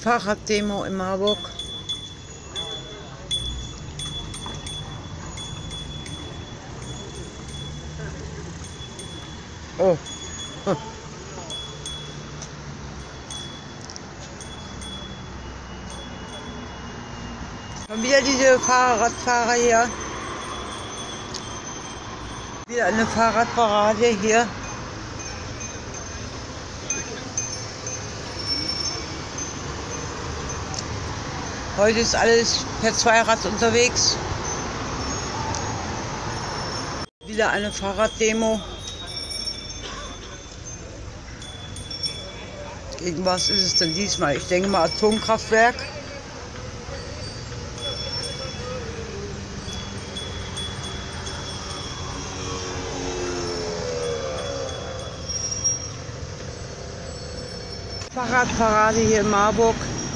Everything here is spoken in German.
Fahrraddemo in Marburg. Oh. Schon wieder diese Fahrradfahrer hier. Wieder eine Fahrradparade hier. Heute ist alles per Zweirad unterwegs. Wieder eine Fahrraddemo. Gegen was ist es denn diesmal? Ich denke mal Atomkraftwerk. Fahrradparade hier in Marburg.